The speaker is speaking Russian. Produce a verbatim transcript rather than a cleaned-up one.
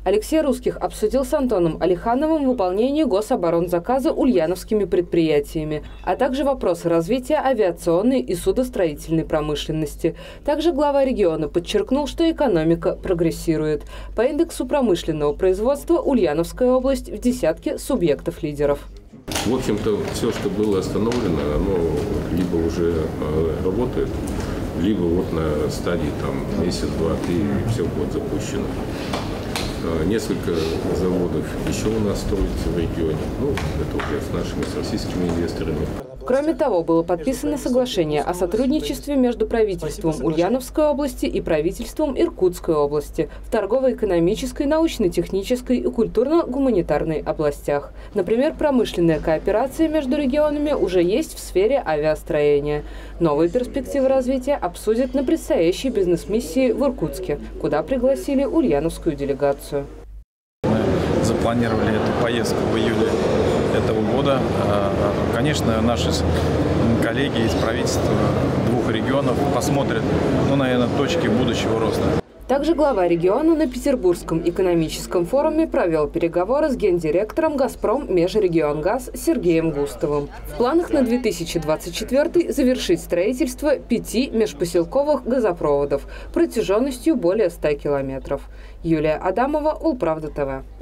Алексей Русских обсудил с Антоном Алихановым выполнение гособоронзаказа ульяновскими предприятиями, а также вопросы развития авиационной и судостроительной промышленности. Также глава региона подчеркнул, что экономика прогрессирует. По индексу промышленного производства Ульяновская область в десятке субъектов-лидеров. В общем-то, все, что было остановлено, оно либо уже работает, либо вот на стадии там месяц, два, три, все будет запущено. Несколько заводов еще у нас строится в регионе. Ну, это уже с нашими, с российскими инвесторами. Кроме того, было подписано соглашение о сотрудничестве между правительством Ульяновской области и правительством Иркутской области в торгово-экономической, научно-технической и культурно-гуманитарной областях. Например, промышленная кооперация между регионами уже есть в сфере авиастроения. Новые перспективы развития обсудят на предстоящей бизнес-миссии в Иркутске, куда пригласили ульяновскую делегацию. Мы запланировали эту поездку в июле этого года. Конечно, наши коллеги из правительства двух регионов посмотрят, ну, наверное, точки будущего роста. Также глава региона на Петербургском экономическом форуме провел переговоры с гендиректором «Газпром Межрегионгаз» Сергеем Густовым. В планах на две тысячи двадцать четвёртый завершить строительство пяти межпоселковых газопроводов протяженностью более ста километров. Юлия Адамова, Улправда ТВ.